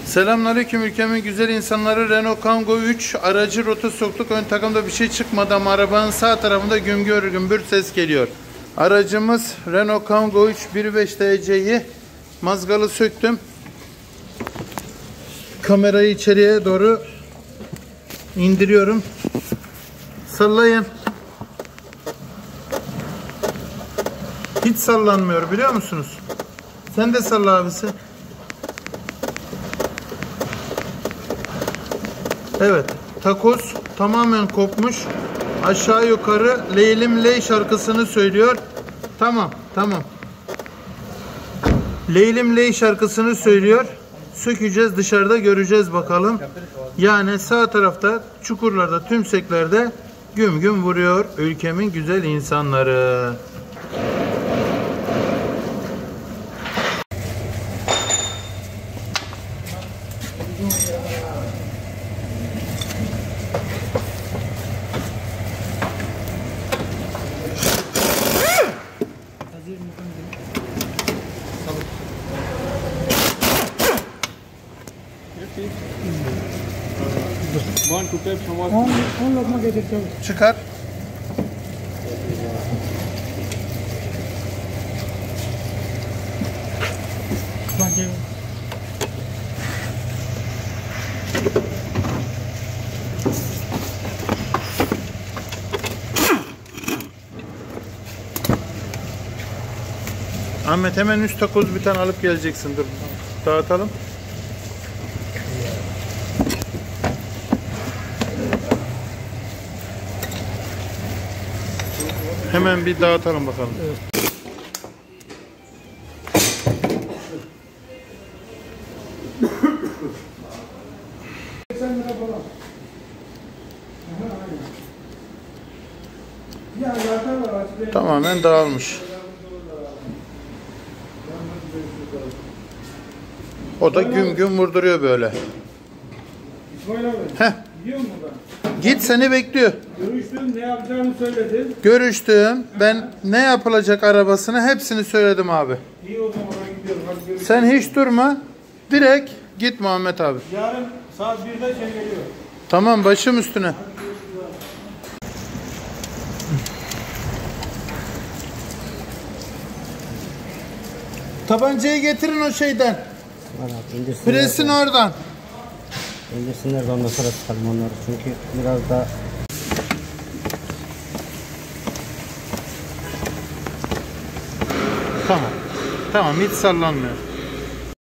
Selamünaleyküm ülkemin güzel insanları. Renault Kangoo 3 aracı rota soktuk. Ön takımda bir şey çıkmadı ama arabanın sağ tarafında gümbür gümbür ses geliyor. Aracımız Renault Kangoo 3 1.5 TC'yi mazgalı söktüm. Kamerayı içeriye doğru indiriyorum. Sallayın. Hiç sallanmıyor biliyor musunuz? Sen de salla abisi. Evet, takoz tamamen kopmuş. Aşağı yukarı Leylim Ley şarkısını söylüyor. Tamam. Leylim Ley şarkısını söylüyor. Sökeceğiz, dışarıda göreceğiz bakalım. Yani sağ tarafta çukurlarda, tümseklerde güm güm vuruyor ülkemin güzel insanları. Çıkar. Ahmet hemen üst takoz bir tane alıp geleceksin. Dur. Dağıtalım. Hemen bir dağıtalım bakalım. Evet. Tamamen dağılmış. O da güm güm vurduruyor böyle. Heh. Git, seni bekliyor. Görüştüm, ne yapacağını söyledin. Görüştüm. Ben ne yapılacak arabasına hepsini söyledim abi. İyi, o zaman ben gidiyorum. Hadi görüşürüz. Sen hiç durma. Direkt git Muhammed abi. Yarın saat 1'de geliyor. Tamam, başım üstüne. Tabancayı getirin o şeyden. Presin oradan. İndirsinler de ondan sonra sıkalım onları, çünkü biraz da Tamam hiç sallanmıyor.